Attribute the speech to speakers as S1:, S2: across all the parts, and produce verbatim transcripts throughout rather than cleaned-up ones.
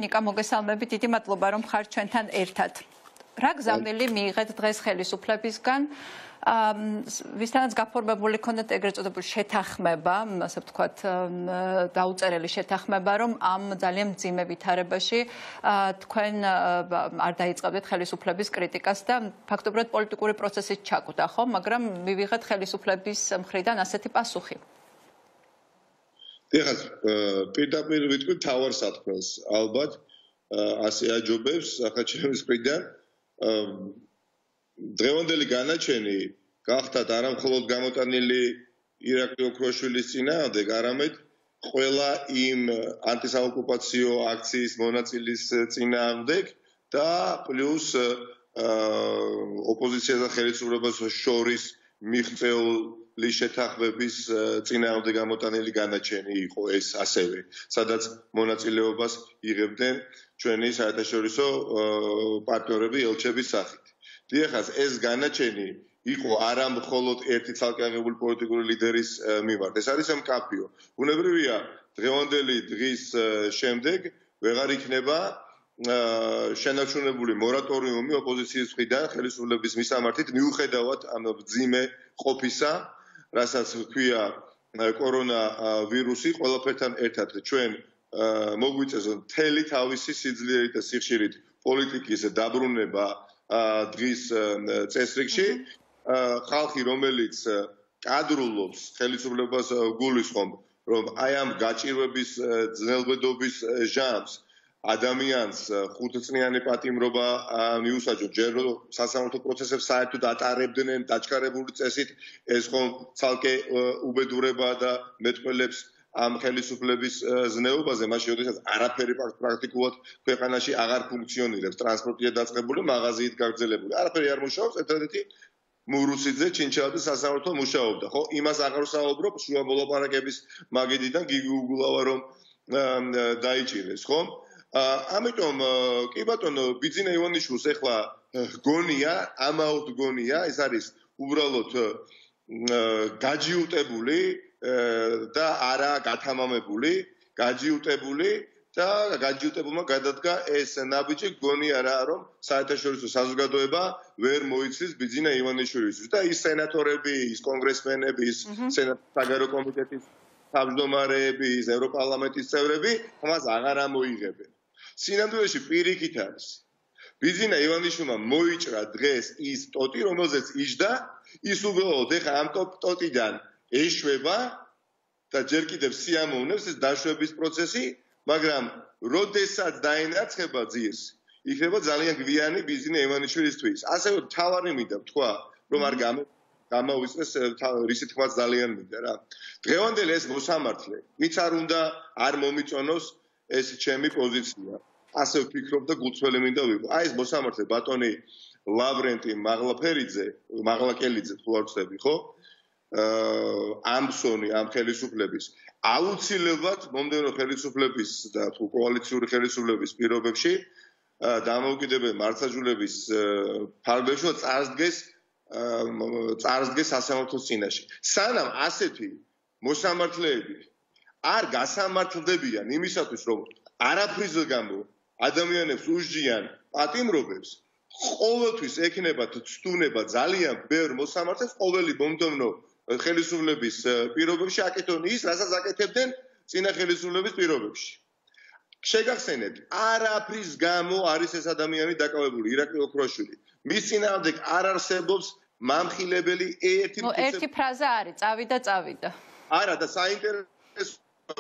S1: ნიკა მოგესალმებით, დიდი მადლობა რომ ხარ ჩვენთან ერთად. რა გზავნილი მიიღეთ დღეს ხელისუფლებისგან? ვისთანაც გაფორმებული ქონდათ ეგრეთ წოდებული შეთანხმება, ასე ვთქვათ, დაუწერელი შეთანხმება, რომ ამ ძალიან მძიმე ვითარებაში თქვენ არ დაიწყებდეთ ხელისუფლების კრიტიკას და ფაქტობრივად პოლიტიკური პროცესით ჩაკვდა, ხო? მაგრამ მივიღეთ ხელისუფლების მხრიდან ასეთი პასუხი.
S2: ეხლა პირდაპირ ვიტყვი მთავარ საქმეს, ალბათ ასე აჯობებს ახალჩემის მხრიდან დღევანდელი განაჩენი გახდათ არა მხოლოდ გამოტანილი ირაკლი ოქროშვილის წინააღმდეგ, არამედ ყველა იმ ანტისაოკუპაციო აქციის მონაწილის წინააღმდეგ და პლუს ოპოზიციას და ხელისუფლებას შორის მიღწეული შეთანხმების წინააღმდეგ გამოტანილი განაჩენი იყო ეს ასევე, სადაც მონაწილეობას იღებდნენ ჩვენი საერთაშორისო პარტნიორები ელჩების სახით. დიახაც, ეს განაჩენი იყო არა მხოლოდ ერთი ცალკე აღებული პოლიტიკური ლიდერის მიმართ. ეს არის მკაფიო. ბუნებრივია, დღევანდელი დღის შემდეგ ვეღარ იქნება შენარჩუნებული მორატორიუმი ოპოზიციის მხრიდან ხელისუფლების მისამართით მიუხედავად ამ მძიმე ყოფისა, რასაც ჰქვია კორონა ვირუსი, ყველაფერთან ერთად ჩვენ მოგვიწევს მთელი თავისი სიძლიერით და სიხშირით პოლიტიკის დაბრუნება დღის წესრიგში. ხალხი, რომელიც კადრულობს ხელისუფლებას გულისხმობს, რომ აი ამ გაჭირვების ძნელბედობის ჟამს ადამიანს ხუთწლიანი პატიმრობა მიუსაჯო, ჯერ რომ სასამართლო პროცესებს საერთოდ ატარებდნენ დაჩქარებული წესით, ეს ხომ ცალკე უბედურება და მეტყველებს ამ ხელისუფლების ზნეობაზე, მაშინ როდესაც არაფერი პრაქტიკულად ქვეყანაში აღარ ფუნქციონირებს, ტრანსპორტია დაწყებული, მაღაზიით გაგრძელებული, არაფერი არ მუშაობს, ერთადერთი მურუსიძე ჩინჩელაძე სასამართლო მუშაობდა, ხო? იმას აღარ ვსაუბრობ, შუა მოლაპარაკების მაგიდიდან გიგი უგულავა რომ დაიჭირეს, ხო? ამიტომ კი ბატონო, ბიძინა ივანიშვილს ეხლა გონია, ამაოდ გონია, ეს არის უბრალოდ გაჯიუტებული და არა გათამამებული, გაჯიუტებული და გაჯიუტებულმა გადადგა ეს ნაბიჯი, გონია რა, რომ საერთაშორისო საზოგადოება ვერ მოიცის ბიძინა ივანიშვილისთვის და ის სენატორები, ის კონგრესმენები, ის სენატის საგარეო კომიტეტის თავმჯდომარეები, ის ევროპარლამენტის წევრები ამას აღარ ამოიღებენ. სინამდვილეში პირიქით არის. ბიძინა ივანიშვილმა მოიჭრა დღეს ის ტოტი, რომელზეც იჯდა, ის უბრალოდ ეხა ამ ტოტიდან ეშვება და ჯერ კიდევ სიამოვნებს ეს დაშვების პროცესი, მაგრამ როდესაც დაინარჩება ძირს, იქნება ძალიან გვიანი ბიძინა ივანიშვილისთვის. ასევე მთავარი მინდა ვთქვა, რომ არ გამოვიწეს რისი თქმაც ძალიან მინდა რა. დღევანდელი ეს მოსამართლე, ვინც არ უნდა არ მომიწონოს ეს ჩემი პოზიცია. ასე ვფიქრობ და გულწრფელი მინდა ვიყო. აი ეს მოსამართლე ბატონი ლავრენტი მაღლაფერიძე, მაღლაკელიძე თუ არ ვცდები, ხო? ამსონი ამ ხელისუფლების აუცილებლად მომდევნო ხელისუფლების და თუ კოალიციური ხელისუფლების პირობებში დამოუკიდებელ მართლმსაჯულების ფარგლებში წარსდგეს წარსდგეს სასამართლოს წინაშე. სანამ ასეთი მოსამართლეები არ გასამართლდებიან იმისათვის, რომ არაფრისგან გამო ადამიანებს უსჯიან პატიმრობებს, ყოველთვის ექნებათ ცდუნება ძალიან ბევრ მოსამართლეს ყოველი მომდევნო ხელისუფლების პირობებში აკეთონ ის, რასაც აკეთებდნენ წინა ხელისუფლების პირობებში. შეგახსენებთ, არაფრის გამო არის ეს ადამიანი დაკავებული, ირაკლი ოქროშვილი. მის წინააღმდეგ არ არსებობს მამხილებელი ერთი
S1: ნუ ერთი ფრაზა არის, წავიდა, წავიდა.
S2: არა და საინტერესო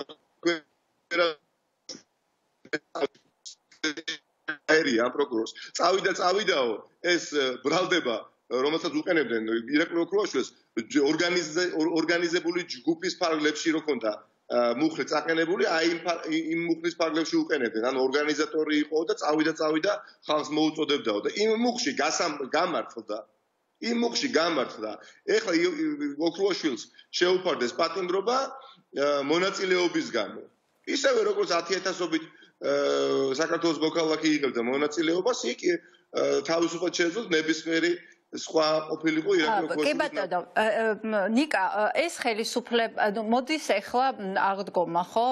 S2: ერია პროკურორს. წავიდა, წავიდაო, ეს ბრალდება, რომელსაც უყენებდნენ ირაკლი ოქროშვილს ორგანიზებული ჯგუფის ფარგლებში რო ქონდა მუხლი წაყენებული, აი იმ მუხლის ფარგლებში უყენებდნენ. ანუ ორგანიზატორი იყო და წავიდა, წავიდა, ხალხს მოუწოდებდაო და იმ მუხში გამართლდა. იმ მუხში გამართლდა. ეხლა ოქროშვილს შეუფარდეს პატიმრობა მონაწილეობის გამო. ისევე როგორც ათი ათასობით საქართველოს მოქალაქე იღებდა მონაწილეობას, იქ თავისუფლად შეეძლოთ ნებისმიერი სხვა ყოფილიყო ირაკლი
S1: კი ბატონო, ნიკა, ეს ხელისუფლება, ანუ მოდის ახლა აღდგომა, ხო?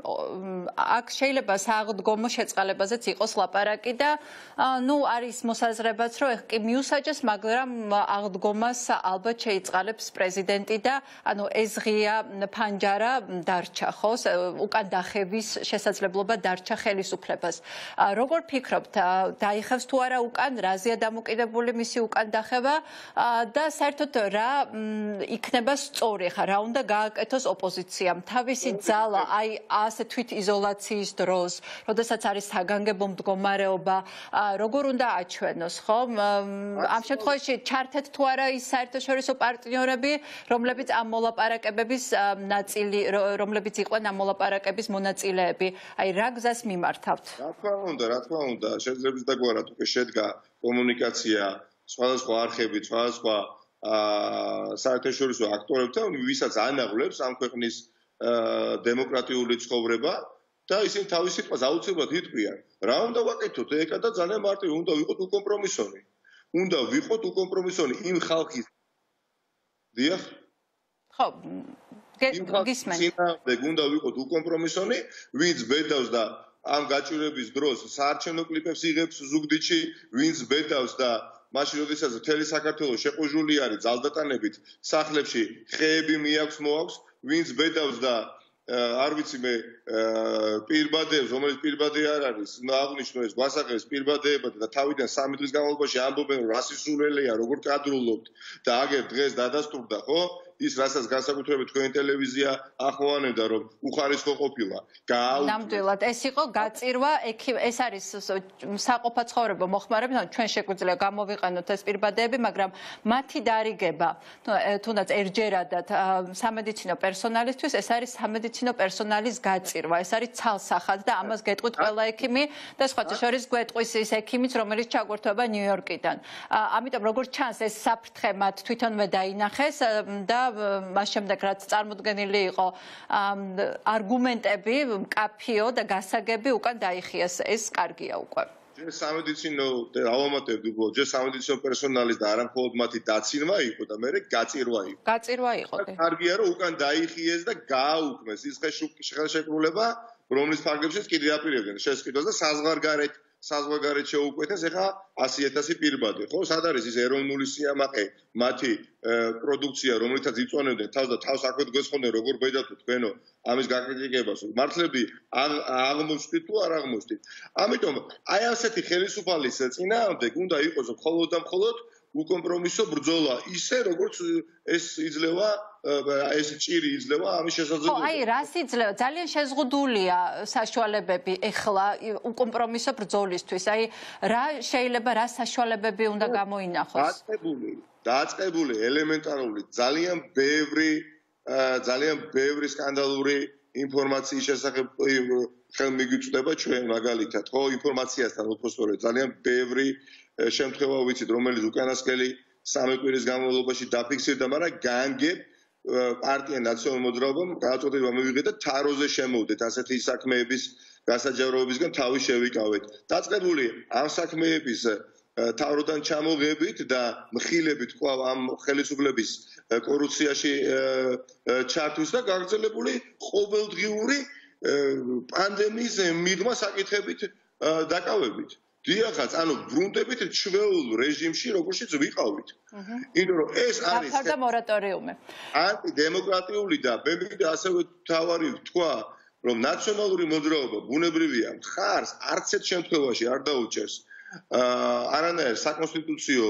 S1: აქ შეიძლება სააღდგომო შეწყალებაზეც იყოს ლაპარაკი და ნუ არის მოსაზრებაც, რომ ეხ კი მიუსაჯეს, მაგრამ აღდგომას ალბათ შეიწყალებს პრეზიდენტი და ანუ ეს ღია ფანჯარა დარჩა, ხო? უკან დახევის შესაძლებლობა დარჩა ხელისუფლებას. როგორ ფიქრობთ, დაიხევს თუ არა უკან, რაზეა დამოკიდებული მისი უკან დახევა? და საერთოდ რა იქნება სწორი, ხა რა უნდა გააკეთოს ოპოზიციამ თავისი ძალა აი ასე თვით იზოლაციის დროს, როდესაც არის საგანგებო მდგომარეობა, როგორ უნდა აჩვენოს, ხო? ამ შემთხვევაში ჩართეთ თუ არა ის საერთაშორისო პარტნიორები, რომლებიც ამ მოლაპარაკებების ნაწილი, რომლებიც იყვნენ ამ მოლაპარაკების მონაწილეები, აი რა გზას მიმართავთ?
S2: რა თქმა უნდა, რა თქმა უნდა, შეიძლება დაგვარად უკვე შედგა კომუნიკაცია სხვადასხვა არხები, სხვადასხვა საერთაშორისო აქტორებთან, ვისაც ანაღლებს ამ ქვეყნის დემოკრატიული ცხოვრება და ისინი თავის სიტყვას აუცილებლად იტყვიან. რა უნდა ვაკეთოთ? ეკა და ძალიან მარტივი, უნდა ვიყოთ უკომპრომისონი. უნდა ვიყოთ უკომპრომისონი იმ ხალხის. დიახ?
S1: ხო, გისმენთ.
S2: უნდა ვიყოთ უკომპრომისონი, ვინც ბედავს და ამ გაჭირვების დროს საარჩევნო კლიპებს იღებს ზუგდიდში, ვინც ბედავს და მაშინ როდესაც მთელი საქართველოს შეყუჟული არის ძალდატანებით სახლებში ხეები მიაქვს მოაქვს, ვინც ბედავს და არ ვიცი მე პირბადეებს, რომელიც პირბადე არ არის, აღნიშნო ეს გვასახებს პირბადეებად და თავიდან სამი დღის განმავლობაში ამბობენ რომ რასისულელია, როგორ კადრულობთ და აგერ დღეს დადასტურდა, ხო? ის რასაც განსაკუთრებით თქვენი ტელევიზია ახოვანებდა რომ უხარისხო ყოფილა.
S1: ნამდვილად ეს იყო გაწირვა, ეს არის საყოფაცხოვრებო მოხმარება, ჩვენ შეგვიძლია გამოვიყენოთ ეს პირბადეები, მაგრამ მათი დარიგება, თუნდაც ერთჯერადად სამედიცინო პერსონალისთვის, ეს არის სამედიცინო პერსონალის გაწირვა, ეს არის ცალსახად და ამას გეტყვით ყველა ექიმი და სხვათა შორის გვეტყვის ის ექიმიც, რომელიც ჩაგვერთვება ნიუ-იორკიდან. ამიტომ როგორც ჩანს, ეს საფრთხე მათ თვითონვე დაინახეს და მას შემდეგ რაც წარმოდგენილი იყო არგუმენტები მკაფიო და გასაგები უკან დაიხიეს, ეს კარგია უკვე.
S2: ჯერ სამედიცინო ავამატებდი უკვე, ჯერ სამედიცინო პერსონალის და არა მხოლოდ მათი დაცინვა იყო და მერე გაწირვა იყო.
S1: გაწირვა იყო.
S2: კარგია რომ უკან დაიხიეს და გააუქმეს ის ხელშეკრულება, რომლის ფარგლებშიც კიდე აპირებდნენ შესყიდვას და საზღვარგარეთ საზღვარგარეთ შეუკვეთეს ეხა ასი ათასი პირბადე, ხო? სად არის ის ეროვნული სიამაყე, მათი პროდუქცია, რომლითაც იწვანებდნენ თავს და თავს აქვე გესხონდნენ როგორ ბედათ თქვენო ამის გაკრიტიკებას. მართლები აღმოჩნდით თუ არ აღმოჩნდით. ამიტომ აი ასეთი ხელისუფალის წინააღმდეგ უნდა იყოს მხოლოდ და მხოლოდ უკომპრომისო ბრძოლა, ისე როგორც ეს იძლევა ეს ჭირი იძლევა ამის შესაძლებლობა.
S1: ხო, აი რას იძლევა? ძალიან შეზღუდულია საშუალებები ეხლა უკომპრომისო ბრძოლისთვის. აი რა შეიძლება რა საშუალებები უნდა გამოინახოს?
S2: დაწყებული, დაწყებული ელემენტარული, ძალიან ბევრი ძალიან ბევრი სკანდალური ინფორმაციის შესახებ ხელმიგიწვდება ჩვენ მაგალითად, ხო, ინფორმაციასთან უბრალოდ ძალიან ბევრი შემთხვევა ვიცით, რომელიც უკანასკნელი სამი კვირის განმავლობაში დაფიქსირდა, მაგრამ განგებ პარტია ნაციონალურ მოძრაობამ გადაწყვეტილება მივიღეთ და თაროზე შემოვდეთ ასეთი საქმეების გასაჯაროებისგან თავი შევიკავეთ. დაწყებული ამ საქმეების თავროდან ჩამოღებით და მხილებით კვლავ ამ ხელისუფლების კორუფციაში ჩართვის და გაგრძელებული ყოველდღიური პანდემიის მიღმა საკითხებით დაკავებით. დიახაც, ანუ ბრუნდებით ჩვეულ რეჟიმში, როგორშიც ვიყავით. იმიტომ რომ ეს არის
S1: გაფარდა მორატორიუმი.
S2: ანტიდემოკრატიული და მე მინდა ასევე თავარი ვთქვა, რომ ნაციონალური მოძრაობა ბუნებრივია მხარს არც ერთ შემთხვევაში არ დაუჭერს არანაირ საკონსტიტუციო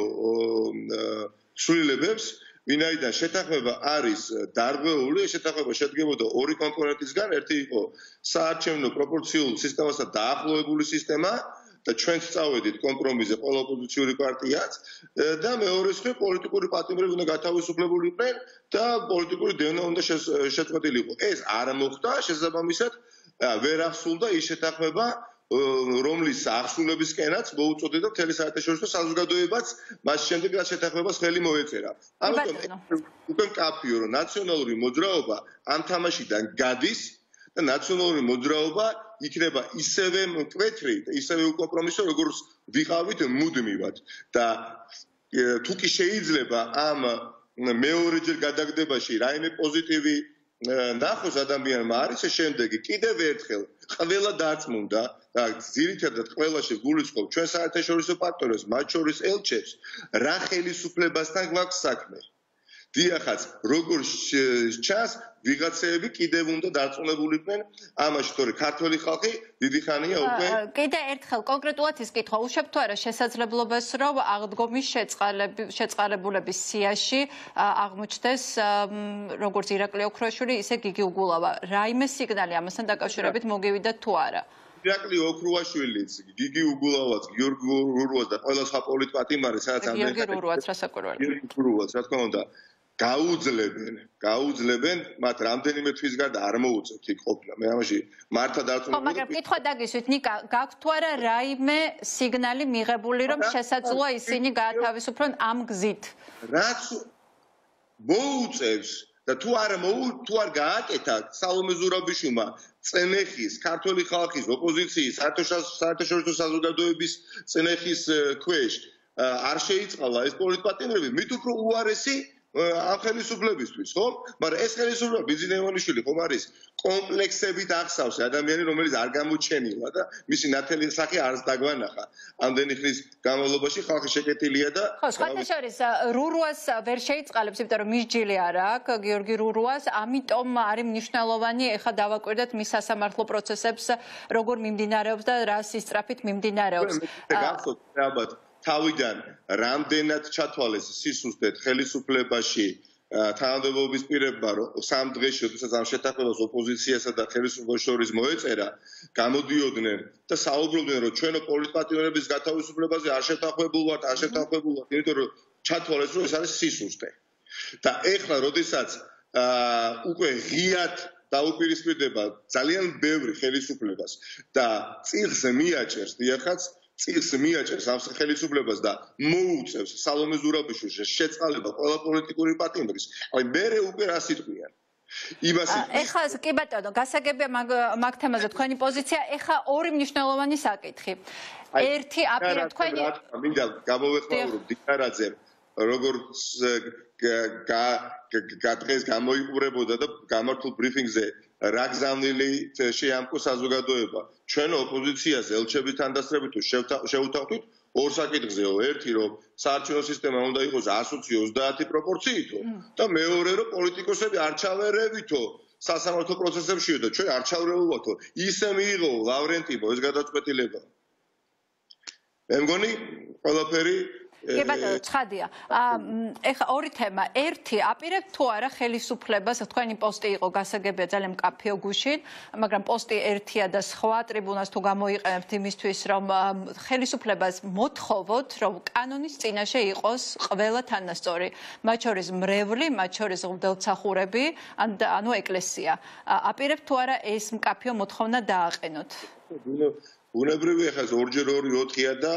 S2: ცვლილებებს, ვინაიდან შეთანხმება არის დარღვეული, შეთანხმება შედგებოდა ორი კომპონენტისგან, ერთი იყო საარჩევნო პროპორციულ სისტემასთან დაახლოებული სისტემა და ჩვენ წავედით კომპრომისზე ყველა ოპოზიციური პარტიაც და მეორე მხრივ პოლიტიკური პატიმრები უნდა გათავისუფლებული იყვნენ და პოლიტიკური დევნა უნდა შეწყვეტილიყო. ეს არ მოხდა, შესაბამისად ვერ აღსრულდა ის შეთანხმება, რომლის აღსრულებისკენაც მოუწოდეთ მთელი საერთაშორისო საზოგადოებაც მას შემდეგ რაც შეთანხმებას ხელი მოეწერა. ამიტომ უკვე მკაფიო, რომ ნაციონალური მოძრაობა ამ თამაშიდან გადის და ნაციონალური მოძრაობა იქნება ისევე მკვეთრი და ისევე უკომპრომისო, როგორც ვიყავით მუდმივად და თუ კი შეიძლება ამ მეორეჯერ გადაგდებაში რაიმე პოზიტივი ნახოს ადამიანმა არის ეს შემდეგი კიდევ ერთხელ ყველა დარწმუნდა და ძირითადად ყველაში გულისხმობ ჩვენ საერთაშორისო პარტნიორებს მათ შორის ელჩებს რა ხელისუფლებასთან გვაქვს საქმე დიახაც როგორ ჩანს ვიღაცეები კიდევ უნდა დარწმუნებულიყვნენ ამაში თორე ქართველი ხალხი დიდი ხანია უკვე
S1: კიდე ერთხელ კონკრეტულად ის კითხვა უშვებ თუ არა შესაძლებლობას რომ აღდგომის შეწყალებულების სიაში აღმოჩნდეს როგორც ირაკლი ოქრუაშვილი ისე გიგი უგულავა რაიმე სიგნალი ამასთან დაკავშირებით მოგივიდა თუ არა
S2: ირაკლი ოქრუაშვილიც გიგი უგულავაც გიორგი ურუას და ყველა სხვა პოლიტპატიმარი სადაც ამ
S1: გიორგი ურუაც რა საკვირველია
S2: გიორგი ურუას რა თქმა უნდა გაუძლებენ გაუძლებენ მათ რამდენიმე თვის გარდა არ მოუწევთ იქ ყოფნა მე ამაში მართლა დარწმუნებული
S1: ხო მაგრამ კითხვა დაგისვით ნიკა გაქვთ თუ არა რაიმე სიგნალი მიღებული რომ შესაძლოა ისინი გაათავისუფლონ ამ გზით
S2: რაც მოუწევს და თუ არ თუ არ გააკეთა სალომე ზურაბიშვილმა წენეხის ქართული ხალხის ოპოზიციის საერთაშორისო საზოგადოების წენეხის ქვეშ არ შეიწყალა ეს პოლიტპატიმრები მით უფრო უარესი ამ ხელისუფლებისთვის, ხო? მაგრამ ეს ხელისუფლება ბიძინა ივანიშვილი ხომ არის კომპლექსებით ახსავს ადამიანი, რომელიც არ გამოჩენილა და მისი ნათელი სახე არც დაგვანახა. ამდენი ხნის განმავლობაში ხალხი შეკეტილია და
S1: ხო, სხვათა შორის რურუას ვერ შეიწყალებს, იმიტომ რომ მის ჯილი არ აქვს, გიორგი რურუას, ამიტომ არის მნიშვნელოვანი ეხა დავაკვირდეთ მის სასამართლო პროცესებს, როგორ მიმდინარეობს და რა სისწრაფით მიმდინარეობს.
S2: გახსოვთ, ალბათ თავიდან რამდენად ჩათვალეს სისუსტეთ ხელისუფლებაში თანამდებობის პირებმა რომ სამ დღეში როდესაც ამ შეთანხმებას ოპოზიციასა და ხელისუფლებას შორის მოეწერა გამოდიოდნენ და საუბრობდნენ რომ ჩვენო პოლიტპატიმრების გათავისუფლებაზე არ შეთანხმებულ ვართ არ შეთანხმებულ ვართ იმიტომ რომ ჩათვალეს რომ ეს არის სისუსტე და ეხლა როდესაც უკვე ღიად დაუპირისპირდება ძალიან ბევრი ხელისუფლებას და წილს მიაჭერს დიახაც წილს მიაჭერს ამ ხელისუფლებას და მოუწევს სალომე ზურაბიშვილს შეწყალება ყველა პოლიტიკური პატიმრის. აი მერე უკვე რა სიტყვიან. იმას
S1: ეხლა კი ბატონო, გასაგებია მაგ თემაზე თქვენი პოზიცია, ეხლა ორი მნიშვნელოვანი საკითხი. ერთი აპირებ თქვენი
S2: მინდა გამოვეხმაურებ დიკარაძე როგორც დღეს გამოიყურებოდა და გამართულ ბრიფინგზე რა გზავნილი შეამკო საზოგადოება ჩვენ ოპოზიციას ელჩების თანდასწრებით თუ შევთავაზოთ ორ საკითხზეო ერთი რომ საარჩევნო სისტემა უნდა იყოს ასოცი ოცდაათი პროპორციითო და მეორე რომ პოლიტიკოსები არ ჩავერევითო სასამართლო პროცესებშიო და ჩვენ არ ჩავრეულვათო ისე მიიღო ლავრენტიმო ეს გადაწყვეტილება მე მგონი ყველაფერი
S1: კი ბატონო, ცხადია. ეხლა ორი თემა. ერთი, აპირებთ თუ არა ხელისუფლებას, თქვენი პოსტი იყო გასაგებია ძალიან მკაფიო გუშინ, მაგრამ პოსტი ერთია და სხვა ტრიბუნას თუ გამოიყენებთ იმისთვის, რომ ხელისუფლებას მოთხოვოთ, რომ კანონის წინაშე იყოს ყველა თანასწორი, მათ შორის მრევლი, მათ შორის მღვდელმსახურები, ანუ ეკლესია. აპირებთ თუ არა ეს მკაფიო მოთხოვნა დააყენოთ?
S2: ბუნებრივია ხა ორჯერ ორი ოთხია და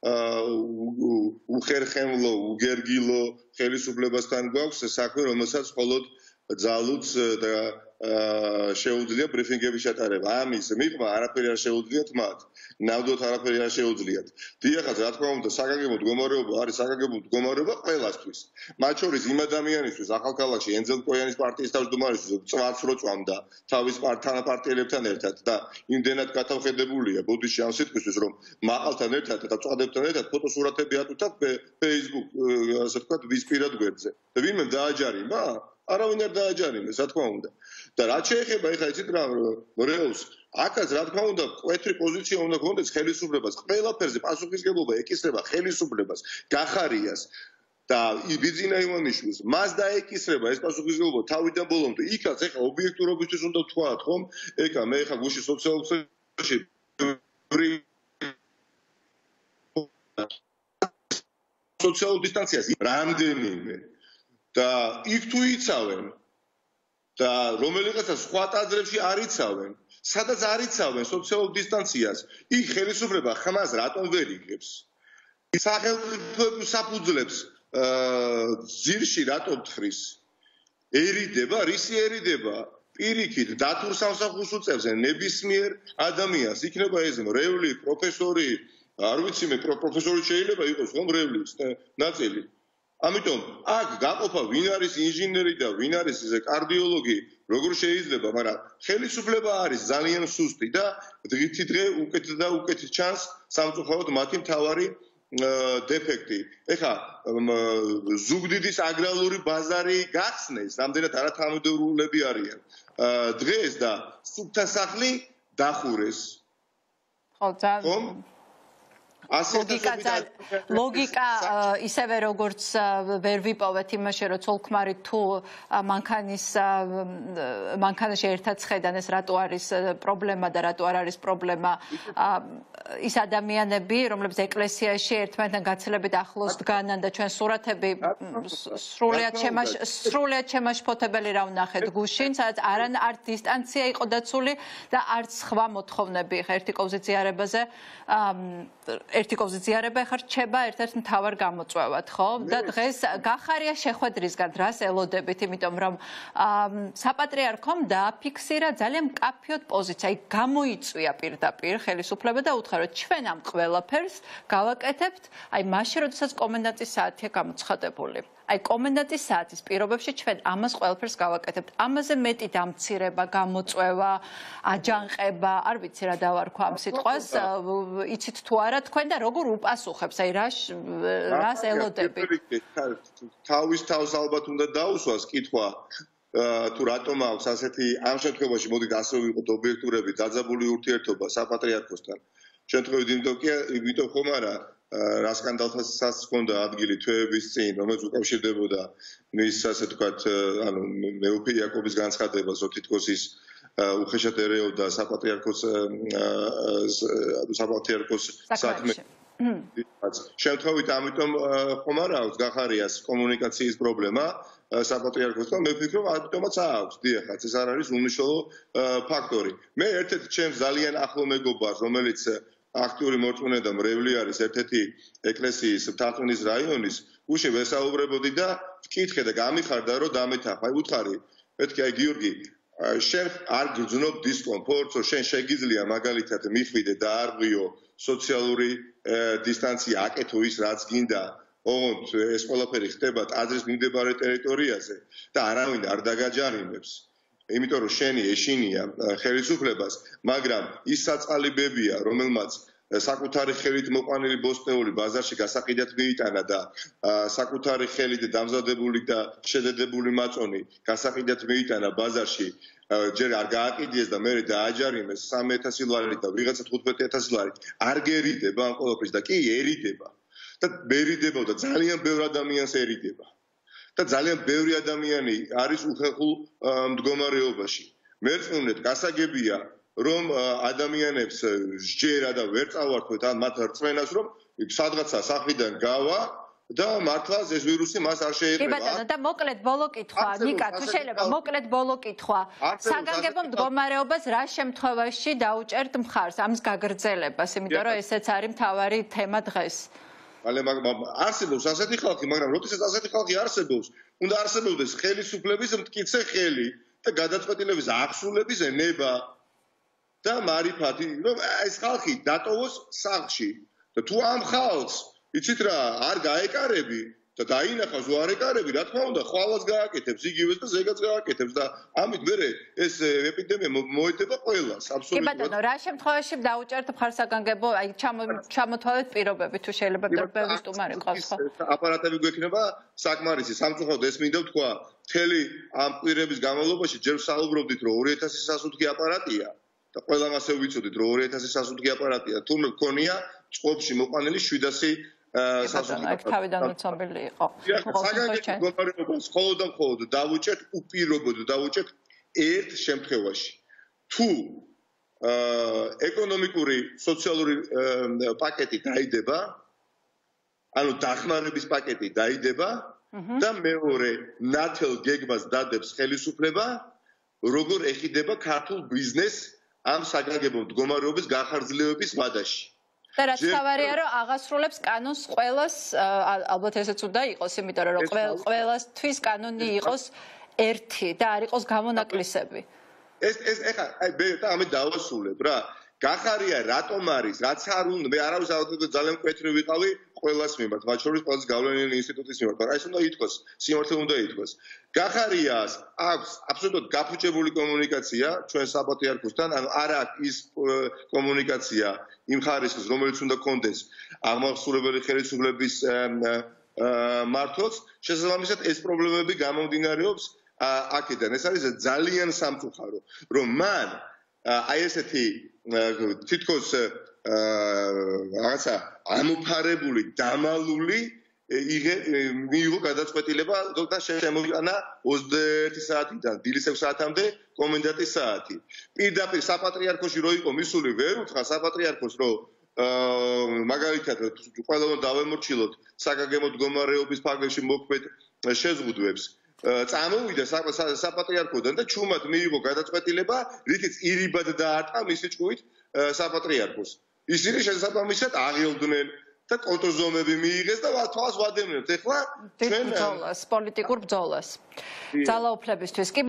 S2: უხერხემლო, უგერგილო ხელისუფლებასთან გვაქვს საქმე, რომელსაც მხოლოდ ძალუც და შეუძლია ბრიფინგების ჩატარება. ამის მიღმა არაფერი არ შეუძლიათ მათ. ნამდვილად არაფერი არ შეუძლიათ. დიახაც, რა თქმა უნდა, საგანგებო მდგომარეობა არის საგანგებო მდგომარეობა ყველასთვის. მათ შორის იმ ადამიანისთვის, ახალქალაქში ენძელ კოიანის პარტიის თავმჯდომარისთვის, წვაც რო წვამდა თავის თანაპარტიელებთან ერთად და იმდენად გათავხედებულია ბოდიში ამ სიტყვისთვის, რომ მაყალთან ერთად და წვადებთან ერთად ფოტოსურათები ატვირთათ Facebook, ასე ვთქვათ, ვისპირად გვერდზე. და ვინმე დააჯარიმა? არავინ არ დააჯარიმეს, რა თქმა უნდა. და რაც შეეხება ეხლა იცით რა რეალს აქაც რა თქმა უნდა კვეთრი პოზიცია უნდა გქონდეს ხელისუფლებას ყველაფერზე პასუხისმგებლობა ეკისრება ხელისუფლებას გახარიას და ბიძინა ივანიშვილს მას დაეკისრება ეს პასუხისმგებლობა თავიდან ბოლომდე იქაც ეხლა ობიექტურობისთვის უნდა ვთქვათ ხომ ეხლა მე ეხლა გუში სოციალურში სოციალურ დისტანციას რამდენიმე და იქ თუ იცავენ და რომელიღაცა სხვა ტაძრებში არ იცავენ, სადაც არ იცავენ სოციალურ დისტანციას, იქ ხელისუფლება ხმას რატომ ვერ იღებს? სახელმწიფო საფუძვლებს ძირში რატომ თხრის? ერიდება, რისი ერიდება? პირიქით დათურ სამსახურს უწევს ნებისმიერ ადამიანს, იქნება ეს მრევლი, პროფესორი, არ ვიცი მე პროფესორი შეიძლება იყოს ხო მრევლის ნაწილი. ამიტომ აქ გაყოფა ვინ არის ინჟინერი და ვინ არის ეს კარდიოლოგი როგორ შეიძლება, მაგრამ ხელისუფლება არის ძალიან სუსტი და დღითი დღე უკეთ და უკეთ ჩანს სამწუხაროდ მათი მთავარი დეფექტი. ეხლა ზუგდიდის აგრარული ბაზარი გახსნეს, რამდენად არათანმიმდევრულები არიან. დღეს და სუფთა სახლი დახურეს.
S1: ხო, ძალიან ლოგიკა ლოგიკა ისევე როგორც ვერ ვიპოვეთ იმაში რომ ცოლქმარი თუ მანქანის მანქანაში ერთად ხედან ეს რატო არის პრობლემა და რატო არ არის პრობლემა ის ადამიანები რომლებიც ეკლესიაში ერთმანეთთან გაცილებით ახლოს დგანან და ჩვენ სურათები სრულიად სრულიად შემაშფოთებელი რა ვნახეთ გუშინ სადაც არან არც დისტანცია იყო დაცული და არც სხვა მოთხოვნები ხა ერთი კოვზიციანებაზე ერთი კოვზიციანება ხარ რჩება ერთ-ერთ მთავარ გამოწვევად, ხო? და დღეს გახარია შეხვედრისგან რას ელოდებით, იმიტომ რომ საპატრიარქომ დააფიქსირა ძალიან მკაფიოდ პოზიცია, აი გამოიწვია პირდაპირ ხელისუფლება და უთხრა რომ ჩვენ ამ ყველაფერს გავაკეთებთ, აი მაშინ როდესაც კომენდანტის საათია გამოცხადებული. აი კომენდანტის საათის პირობებში ჩვენ ამას ყველაფერს გავაკეთებთ. ამაზე მეტი დამცირება, გამოწვევა, აჯანყება, არ ვიცი რა დავარქვა ამ სიტყვას, იცით თუ არა თქვენ და როგორ უპასუხებს, აი რა რას ელოდებით?
S2: თავის თავს ალბათ უნდა დაუსვას კითხვა თუ რატომ აქვს ასეთი ამ შემთხვევაში მოდით ასე ვიყოთ ობიექტურები დაძაბული ურთიერთობა საპატრიარქოსთან. შემთხვევით იმიტომ კი იმიტომ ხომ არა რა სკანდალთასაც ჰქონდა ადგილი თვეების წინ, რომელიც უკავშირდებოდა მის ასე ვთქვათ, ანუ მეუფე იაკობის განცხადებას, რომ თითქოს ის უხეშად ერეოდა საპატრიარქოს საპატრიარქოს საქმე. შემთხვევით ამიტომ ხომ არა აქვს გახარიას კომუნიკაციის პრობლემა საპატრიარქოსთან, მე ვფიქრობ, ამიტომაც აქვს, დიახაც, ეს არ არის უმნიშვნელო ფაქტორი. მე ერთ-ერთი ჩემს ძალიან ახლო მეგობარს, რომელიც აქტიური მორწმუნე და მრევლი არის ერთ-ერთი ეკლესიის მტაცვლის რაიონის, უშე ვესაუბრებოდი და ვკითხე და გამიხარდა რომ დამეთახა. აი უთხარი, მეთქი აი გიორგი, შენ არ გძნობ დისკომფორტს, შენ შეგიძლია მაგალითად მიხვიდე და არ ღვიო სოციალური დისტანცია აკეთო ის რაც გინდა. ოღონდ ეს ყველაფერი ხდება ტაძრის მიმდებარე ტერიტორიაზე და არავინ არ დაგაჯანინებს. იმიტომ რომ შენი ეშინია ხელისუფლებას, მაგრამ ის საწყალიბებია, რომელმაც საკუთარი ხელით მოყვანილი ბოსტნეული ბაზარში გასაყიდად მიიტანა და საკუთარი ხელით დამზადებული და შედედებული მაწონი გასაყიდად მიიტანა ბაზარში, ჯერ არ გააკიდეს და მერე დააჯარიმეს სამი ათასი ლარი და ვიღაცა თხუთმეტი ათასი ლარი. არ გერიდება ამ ყველაფერს და კიერიდება. და მერიდება და ძალიან ბევრ ადამიანსერიდება. და ძალიან ბევრი ადამიანი არის უხერხულ მდგომარეობაში. მერწმუნეთ, გასაგებია, რომ ადამიანებს სჯერა და ვერ წავართვეთ ამ მათ რწმენას, რომ სადღაცა სახვიდან გავა და მართლაც ეს ვირუსი მას არ შეეყრება.
S1: კი ბატონო, და მოკლედ ბოლო კითხვა, ნიკა, თუ შეიძლება, მოკლედ ბოლო კითხვა. საგანგებო მდგომარეობას რა შემთხვევაში დაუჭერთ მხარს ამის გაგრძელებას, იმიტომ რომ ესეც არის მთავარი თემა დღეს.
S2: ale არსებობს ასეთი ხალხი, მაგრამ როდესაც ასეთი ხალხი არსებობს, უნდა არსებობდეს ხელისუფლების მტკიცე ხელი და გადაწყვეტილების აღსრულების ნება და მარიფათი, რომ ეს ხალხი დატოვოს სახლში. და თუ ამ ხალხს, იცით რა, არ გაეკარები და დაინახავს თუ არ ეკარები, რა თქმა უნდა, ხვალას გააკეთებს, იგივეს და ზეგაც გააკეთებს და ამით მერე ეს ეპიდემია მოედება ყველას, აბსოლუტურად.
S1: კი ბატონო, რა შემთხვევაში დავუჭერთ მხარს საგანგებო, აი ჩამოთვალეთ პირობები, თუ შეიძლება ბევრი სტუმარი ყავს, ხო?
S2: აპარატები გვექნება საკმარისი, სამწუხაროდ ეს მინდა ვთქვა, მთელი ამ კვირების განმავლობაში ჯერ ვსაუბრობდით, რომ ორი ათასი სასუნთქი აპარატია და ყველამ ასე ვიცოდით, რომ ორი ათასი სასუნთქი აპარატია, თურმე გქონია წყობაში მოყვანილი შვიდასი
S1: სასუნთქი. აქ თავიდან უცნობილი იყო.
S2: საგანგებო მდგომარეობას მხოლოდ და მხოლოდ დავუჭერთ უპირობოდ დავუჭერთ ერთ შემთხვევაში. თუ ეკონომიკური, სოციალური პაკეტი დაიდება, ანუ დახმარების პაკეტი დაიდება და მეორე ნათელ გეგმას დადებს ხელისუფლება, როგორ ეხიდება ქართულ ბიზნესს ამ საგანგებო მდგომარეობის განხორციელების ვადაში.
S1: და რაც თავარია რომ აღასრულებს კანონს ყველას, ალბათ ესეც უნდა იყოს, იმიტომ რომ ყველასთვის კანონი იყოს ერთი და არ იყოს გამონაკლისები.
S2: ეს ეს ეხა აი მე ამით დავასრულებ რა. გახარია რატომ არის, რაც არ უნდა, მე არავის ავადმყოფი ძალიან მკვეთრი ვიყავი ყველას მიმართ, მათ შორის ყველაზე გავლენიანი ინსტიტუტის მიმართ, მაგრამ ეს უნდა ითქვას, სიმართლე უნდა ითქვას. გახარიას აქვს აბსოლუტურად გაფუჭებული კომუნიკაცია ჩვენ საპატრიარქოსთან, ანუ არ აქვს ის კომუნიკაცია იმ ხარისხის, რომელიც უნდა კონდეს აღმასრულებელი ხელისუფლების მართლაც, შესაბამისად ეს პრობლემები გამომდინარეობს აქედან. ეს არის ძალიან სამწუხარო, რომ მან აი ესეთი თითქოს რაღაცა ამოფარებული, დამალული მიიღო გადაწყვეტილება და შემოიყანა ოცდაერთი საათიდან დილის ექვსი საათამდე კომენდანტის საათი. პირდაპირ საპატრიარქოში რო იყო მისული, ვერ უთხრა საპატრიარქოს, რომ მაგალითად ყველა უნდა დავემორჩილოთ საგანგებო მდგომარეობის ფარგლებში მოქმედ შეზღუდვებს. წამოვიდა საპატრიარქოდან და ჩუმად მიიღო გადაწყვეტილება, რითიც ირიბად დაარტყა მისი ჭკუით საპატრიარქოს. ისინი შესაბამისად აღელვდნენ და კონტრზომები მიიღეს და თვალს ვადევნებთ. ეხლა
S1: ჩვენ ბრძოლას, პოლიტიკურ ბრძოლას. ძალაუფლებისთვის